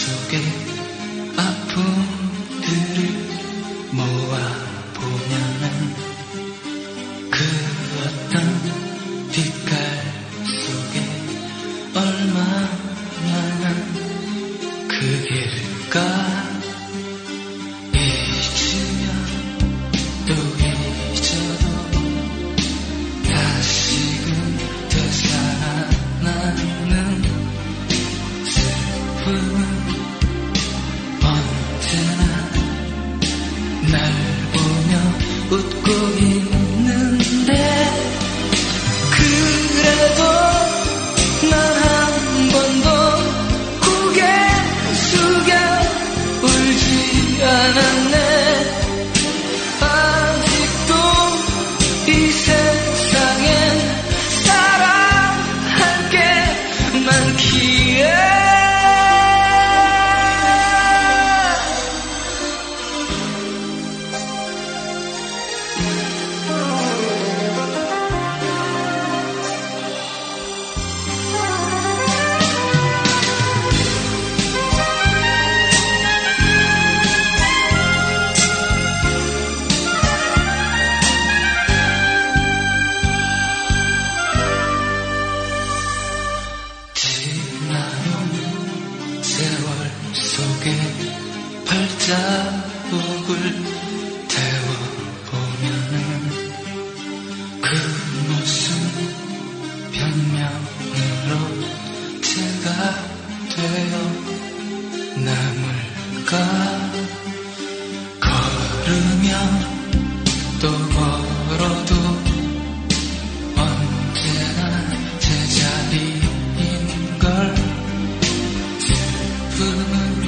속에 아픔들을 모아보면은 그 어떤 빛깔 속에 얼마나 그 길가 잊으면 또 잊어도 다시금 되살아나는 슬픔은 언제나 날 보며 웃고 있는데 그래도 난 한 번도 고개 숙여 울지 않았네. 아직도 이 세상엔 사랑할 게 많기에 세월 속에 발자국을 태워보면은 그 모습 변명으로 제가 되어 남을까. 걸으면 또 걸어도 언제나 제자리인걸. 슬픔은